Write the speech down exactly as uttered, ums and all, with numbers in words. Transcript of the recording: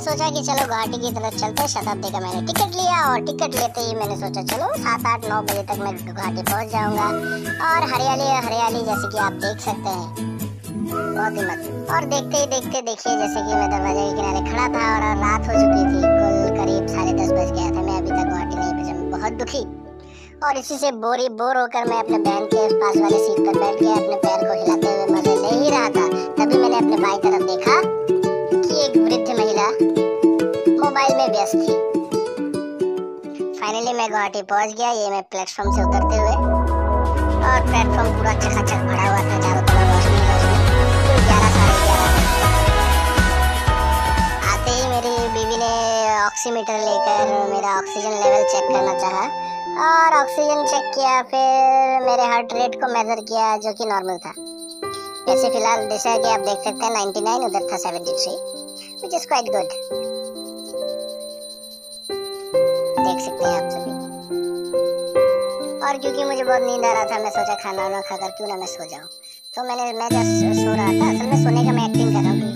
सोचा कि चलो गुवाहाटी की तरफ चलते हैं। शताब्दी का मैंने टिकट लिया और टिकट लेते ही मैंने सोचा चलो सात आठ नौ बजे तक मैं गुवाहाटी पहुंच जाऊंगा। और हरियाली हरियाली जैसे कि आप देख सकते हैं, बहुत ही मत। और देखते ही देखते देखिए जैसे कि मैं दरवाजे के किनारे खड़ा था और रात हो चुकी थी, कुल करीब साढ़े दस बज गया था। मैं अभी तक गुवाहाटी नहीं पहुंचा, मैं बहुत दुखी और इसी से बोरी बोर होकर मैं अपने बहन के पास वाले सीट पर बैठ गया, अपने पैर को हिलाते हुए मजे ले ही रहा था। तभी मैंने अपने बाईं तरफ देखा कि एक वृद्ध महिला मोबाइल में व्यस्त थी। फाइनली मैं गुवाहाटी पहुंच गया। ये मैं प्लेटफॉर्म से उतरते हुए, और प्लेटफॉर्म पूरा चकाचक भरा हुआ था, चारों तरफ रोशनी रोशनी। ग्यारह साढ़े ग्यारह आते ही मेरी बीवी ने ऑक्सीमीटर लेकर मेरा ऑक्सीजन लेवल चेक करना चाहा और ऑक्सीजन चेक किया। फिर मेरे हार्ट रेट को मेजर किया जो कि नॉर्मल था। जैसे फिलहाल जैसा कि आप देख सकते हैं नाइंटी नाइन, उधर था seventy three, which is quite good. देख सकते हैं आप सभी। और क्योंकि मुझे बहुत नींद आ रहा था, मैं सोचा खाना वाना खाकर क्यों ना मैं सो जाऊं। तो मैंने मैं जब सो रहा था, असल में सोने का मैं एक्टिंग कर रहा हूँ।